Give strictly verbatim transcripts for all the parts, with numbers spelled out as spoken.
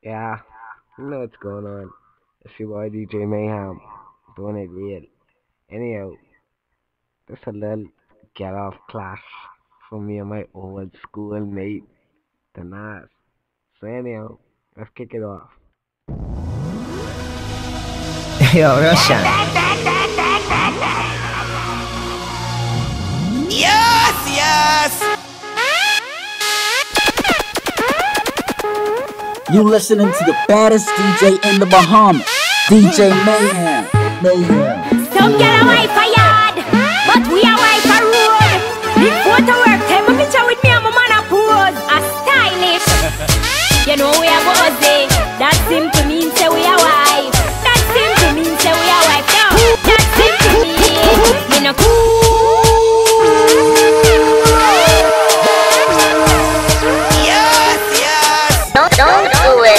Yeah, you know what's going on. It's your boy D J Mayhem, doing it real. Anyhow, just a little get off clash from me and my old school mate, the Nas. So anyhow, let's kick it off. Yo, Russian. Yes, yes. You listening to the baddest D J in the Bahamas, D J Mayhem. Mayhem. Some get a wife a yard, but we a wife a road. Big photo work, take a picture with me and my man a pose. A stylish. You know we a buzzy. That simple means say we a wife. That simple means say we a wife. No, that simple means me no cool. Yes, yes. Don't, don't do it.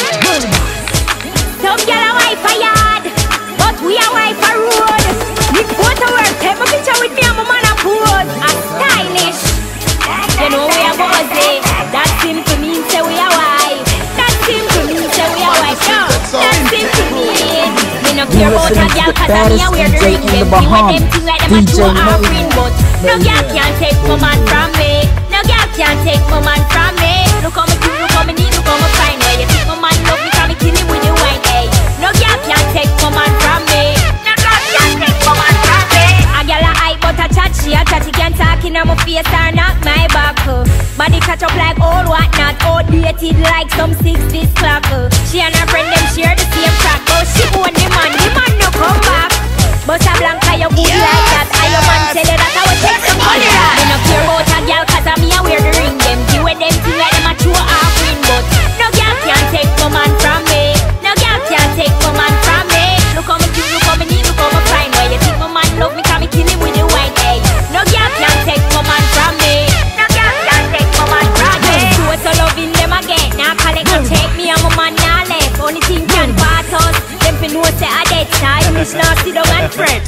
Some get a wife a yard, but we a wife a road. Big photo work, take a picture with me and my man a pose. A stylish. You know we a buzzy. That simple means say we a wife. That simple means say we a wife. No, that simple means me no care about a girl 'cause I me a wear the ring. Them see what them thing like them a two or green, but no girl can take my man from me. No girl can take my man from me. Look how me cute, look how me neat, look how me fine. Where you think my man love me 'cause me kill him with the wine. Hey, no girl can take my man from me. No girl can take my man from me. A girl a hype but a chat, she a chat. She can talk in my face or knock my back. uh. Body catch up like old whatnot, outdated like some sixties clock. uh. She and her friend them share the same track, but she own the man, the man no come back. But a blanca you good like that. I your man tell you that I will take some money. Me no care about a girl 'cause I me a wear the ring. Them do with them thing like them a two half green, but no girl can take my man from me. No girl can take my man from me. Look how me cute, look how me neat, look how me fine. Why you think my man love me 'cause me kill him with the wine? Hey, no girl can take my man from me. No girl can take my man from me. So it's all loving them again. Now collect no check me and my man now left. Only thing can part us. Them fi know say I dead time. It's not sit down and friend.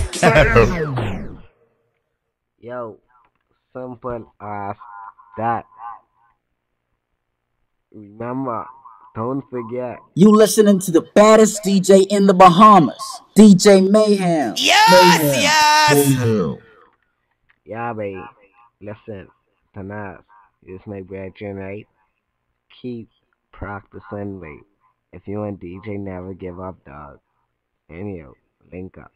Yo, simple as that. Remember, don't forget. You listening to the baddest D J in the Bahamas, D J Mayhem. Yes, Mayhem. yes. Mayhem. Yeah, baby. Listen, the Nas is my brethren, right? Keep practicing, babe. If you and D J never give up, dog. Anyhow, link up.